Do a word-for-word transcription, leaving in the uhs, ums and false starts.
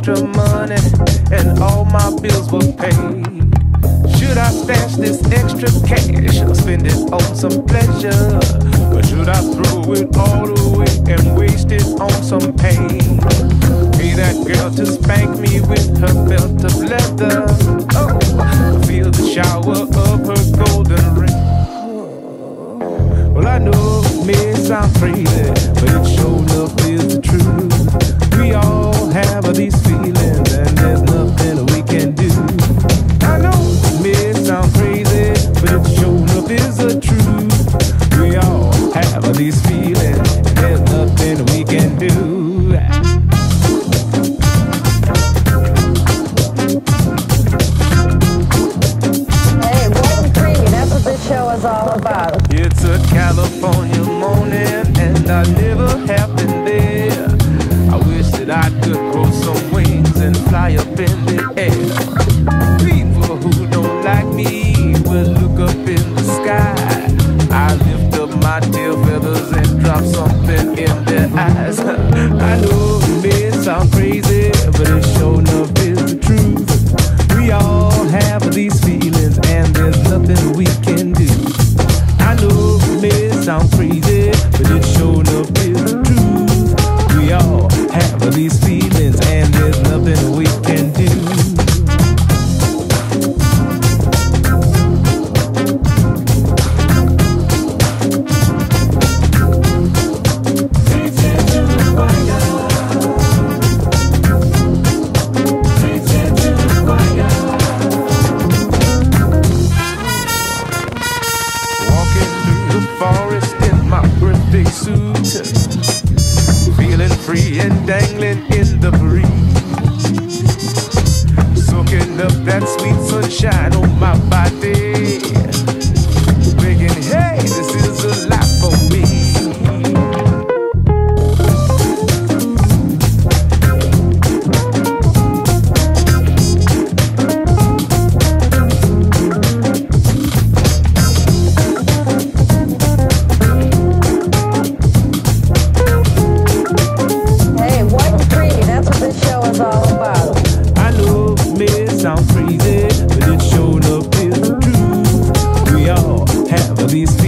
extra money and all my bills were paid. Should I stash this extra cash or spend it on some pleasure? Or should I throw it all away and waste it on some pain? Pay that girl to spank me with her belt of leather. Oh, feel the shower of her golden ring. Well, I know it may sound crazy, but it sure enough is the truth. We all have these feelings and there's nothing we can do. I know it may sound crazy, but it sure enough is the truth. We all have these feelings and there's nothing we can do. Hey, Golden Creamy, that's what this show is all about. It's a California morning and I never have been there. I wish that I could grow some wings and fly up in the air. People who don't like me will look up in the sky. I lift up my tail feathers and drop something in their eyes. I know it may sound crazy, but it sure enough is the truth. We all have these feelings and there's nothing we can do. I know it may sound crazy, but it sure enough is the truth. We all have these feelings and there's nothing we can do. Walking through the forest in my birthday suit, feeling free and dangling in the breeze, soaking up that sweet sunshine on my body, thinking, hey, this is a life for me. Hey, White and Creamy, that's what this show is all about. I know it may sound crazy, but it sure enough is the truth. We all have these feelings.